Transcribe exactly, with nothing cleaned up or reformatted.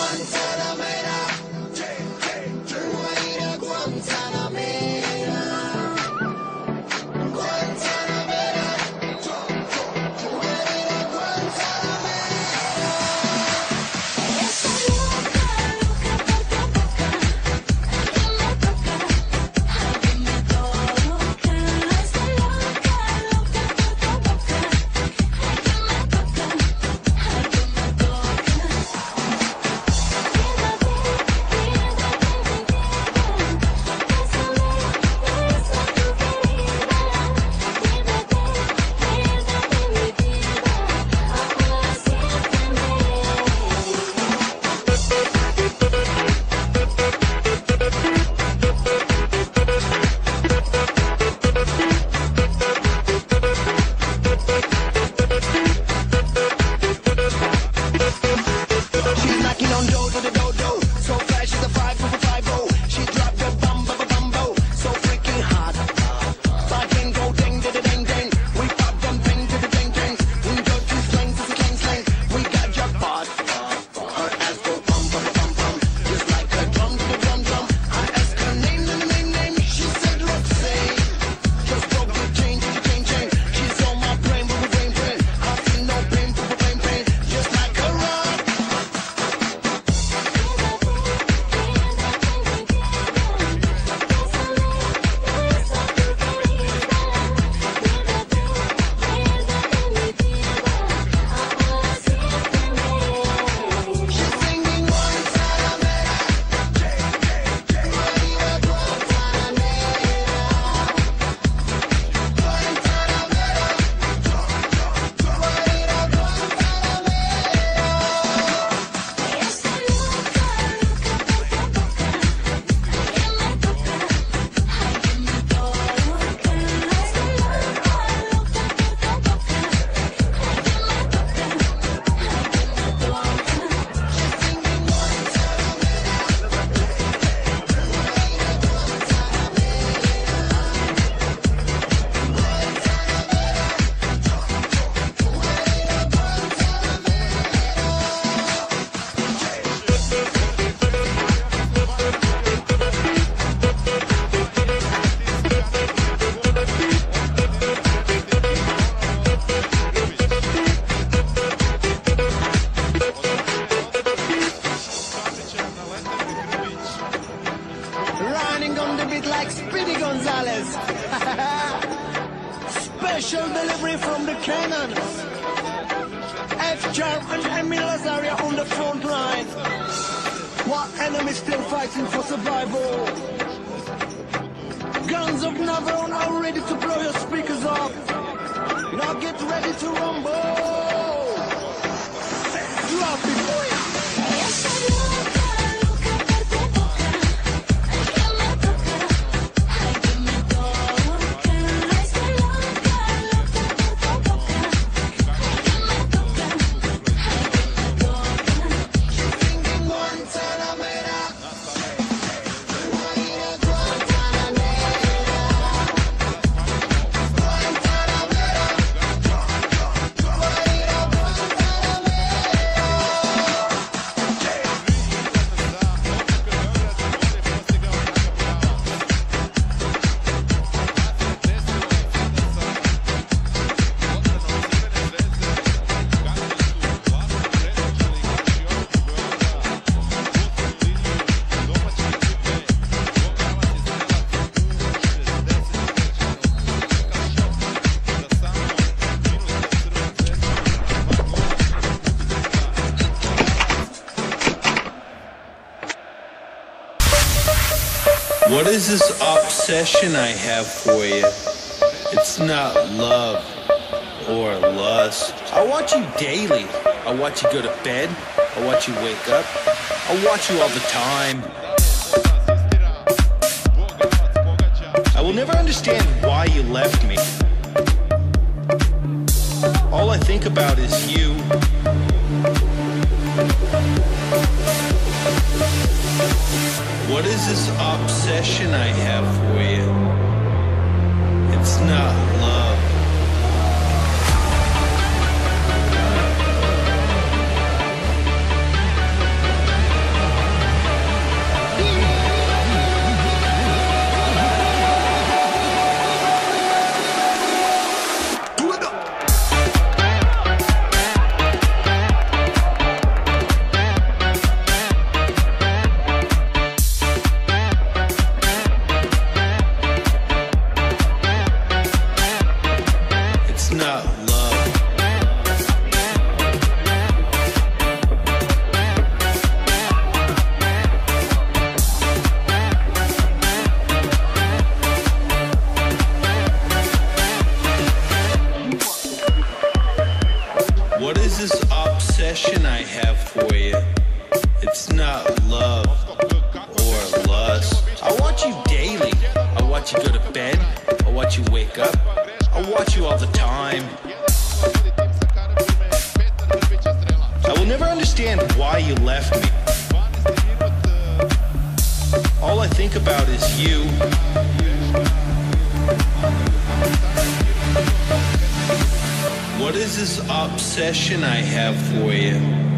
Special delivery from the Cannons. F-Sharp and Emil Lazaria on the front line. While enemies still fighting for survival. Guns of Navarone are ready to blow your speakers up. Now get ready to rumble. Drop it, boy. What is this obsession I have for you? It's not love or lust. I watch you daily. I watch you go to bed. I watch you wake up. I watch you all the time. I will never understand why you left me. All I think about is you. What is this obsession I have for you? It's not love. understand why you left me. All I think about is you. What is this obsession I have for you?